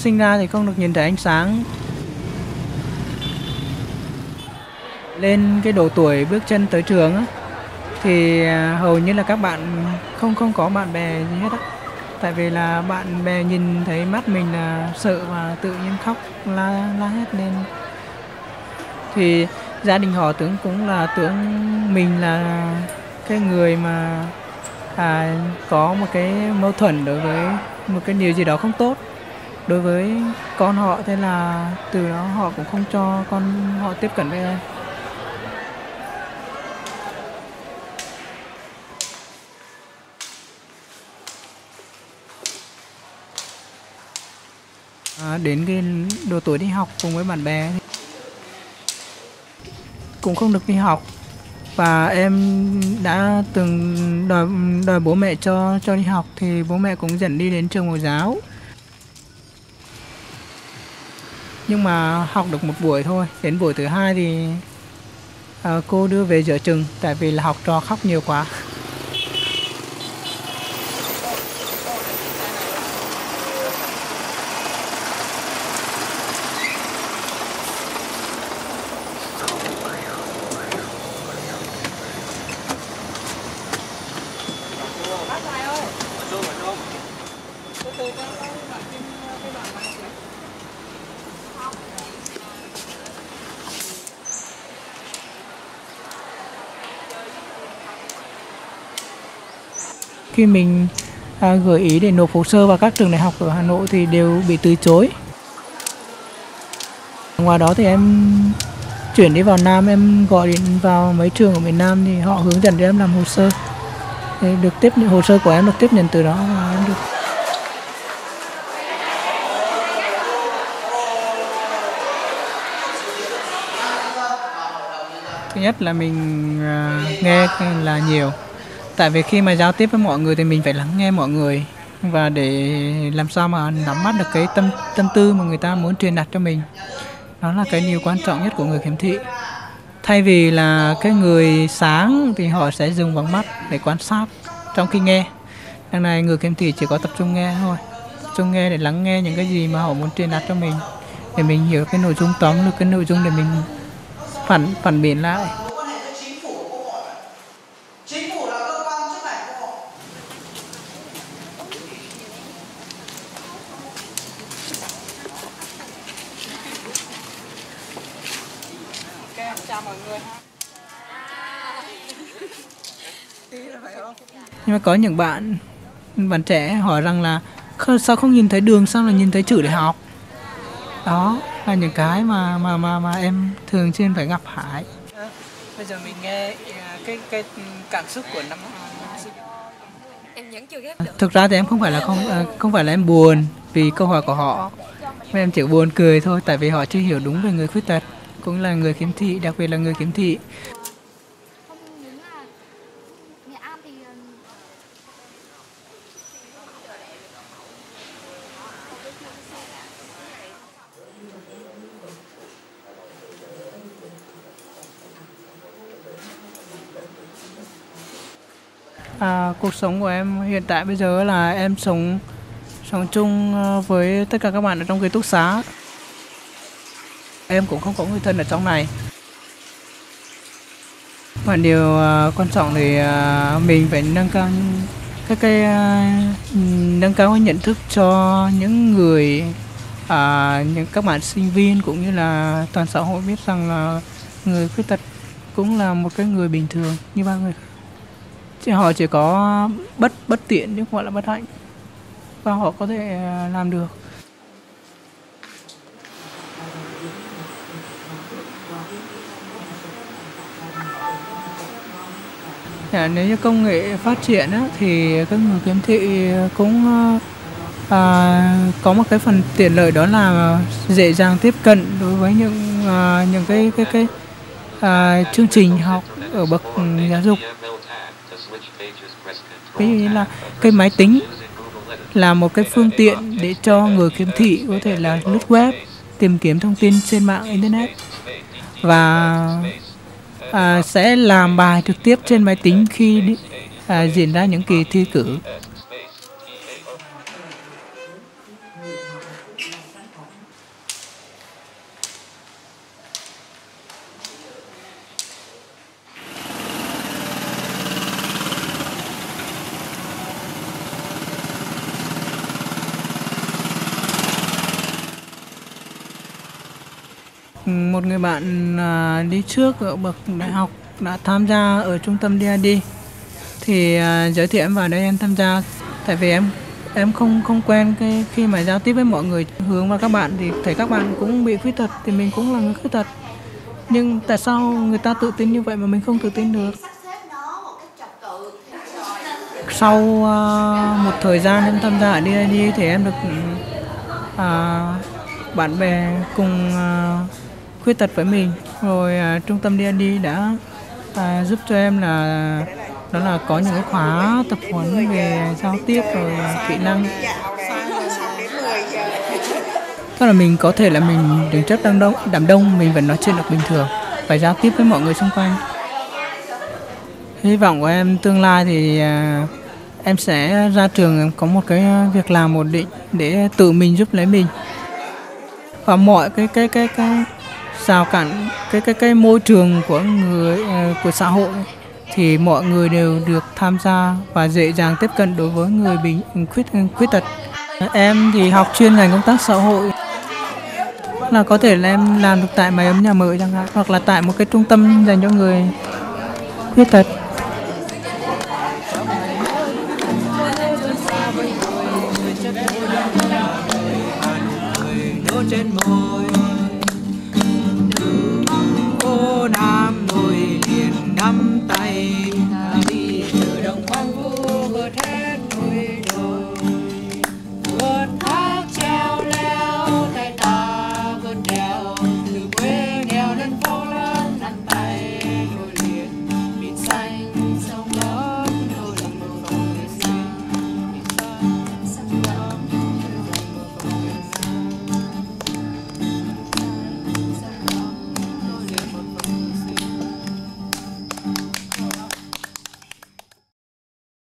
sinh ra thì không được nhìn thấy ánh sáng. Lên cái độ tuổi bước chân tới trường á, thì hầu như là các bạn không có bạn bè gì hết á. Tại vì là bạn bè nhìn thấy mắt mình là sợ và tự nhiên khóc la hết lên. Thì gia đình họ tưởng mình là cái người mà có một cái mâu thuẫn đối với một cái điều gì đó không tốt đối với con họ, thế là từ đó họ cũng không cho con họ tiếp cận với em. Đến cái độ tuổi đi học cùng với bạn bè thì cũng không được đi học, và em đã từng đòi bố mẹ cho đi học thì bố mẹ cũng dẫn đi đến trường mẫu giáo. Nhưng mà học được một buổi thôi, đến buổi thứ hai thì cô đưa về giữa chừng tại vì là học trò khóc nhiều quá. Khi mình gợi ý để nộp hồ sơ vào các trường đại học ở Hà Nội thì đều bị từ chối. Ngoài đó thì em chuyển đi vào Nam, em gọi điện vào mấy trường ở miền Nam thì họ hướng dẫn cho em làm hồ sơ. Thì được tiếp nhận hồ sơ của em được tiếp nhận từ đó và em được. Thứ nhất là mình nghe là nhiều. Tại vì khi mà giao tiếp với mọi người thì mình phải lắng nghe mọi người, và để làm sao mà nắm bắt được cái tâm tư mà người ta muốn truyền đạt cho mình. Đó là cái điều quan trọng nhất của người khiếm thị. Thay vì là cái người sáng thì họ sẽ dùng bằng mắt để quan sát trong khi nghe. Đằng này người khiếm thị chỉ có tập trung nghe thôi. Tập trung nghe để lắng nghe những cái gì mà họ muốn truyền đạt cho mình, để mình hiểu cái nội dung, tóm được cái nội dung để mình phản biện lại. Chào mọi người. Nhưng mà có những bạn trẻ hỏi rằng là sao không nhìn thấy đường, sao là nhìn thấy chữ để học. Đó là những cái mà em thường xuyên phải gặp phải. Bây giờ mình nghe cái cảm xúc của năm. Em vẫn chưa ghép được. Thực ra thì em không phải là em buồn vì câu hỏi của họ, mà em chỉ buồn cười thôi, tại vì họ chưa hiểu đúng về người khuyết tật, cũng là người khiếm thị, đặc biệt là người khiếm thị. Cuộc sống của em hiện tại bây giờ là em sống chung với tất cả các bạn ở trong ký túc xá. Em cũng không có người thân ở trong này. Và điều quan trọng thì mình phải nâng cao nâng cao nhận thức cho những người, những các bạn sinh viên cũng như là toàn xã hội biết rằng là người khuyết tật cũng là một cái người bình thường như bao người khác. Họ chỉ có bất tiện chứ không phải là bất hạnh, và họ có thể làm được. Nếu như công nghệ phát triển á, thì các người khiếm thị cũng có một cái phần tiện lợi, đó là dễ dàng tiếp cận đối với những cái chương trình học ở bậc giáo dục. Ví dụ như là cái máy tính là một cái phương tiện để cho người khiếm thị có thể là lướt web, tìm kiếm thông tin trên mạng internet, và sẽ làm bài trực tiếp trên máy tính khi diễn ra những kỳ thi cử. một người bạn đi trước ở bậc đại học đã tham gia ở trung tâm DRD, thì giới thiệu em vào đây em tham gia. Tại vì em không quen khi mà giao tiếp với mọi người, hướng vào các bạn thì thấy các bạn cũng bị khuyết tật, thì mình cũng là người khuyết tật, nhưng tại sao người ta tự tin như vậy mà mình không tự tin được? Sau một thời gian em tham gia ở DRD thì em được bạn bè cùng khuyết tật với mình, rồi trung tâm DRD đã giúp cho em đó là có những cái khóa tập huấn về giao tiếp rồi kỹ năng. Tức là mình có thể là mình đứng trước đám đông mình vẫn nói chuyện được bình thường, phải giao tiếp với mọi người xung quanh. Hy vọng của em tương lai thì em sẽ ra trường em có một cái việc làm ổn định để tự mình giúp lấy mình. Và mọi cái rào cản, cái môi trường của xã hội thì mọi người đều được tham gia và dễ dàng tiếp cận đối với người bị khuyết tật. Em thì học chuyên ngành công tác xã hội, là có thể là em làm được tại mái ấm nhà mới chẳng hạn, hoặc là tại một cái trung tâm dành cho người khuyết tật.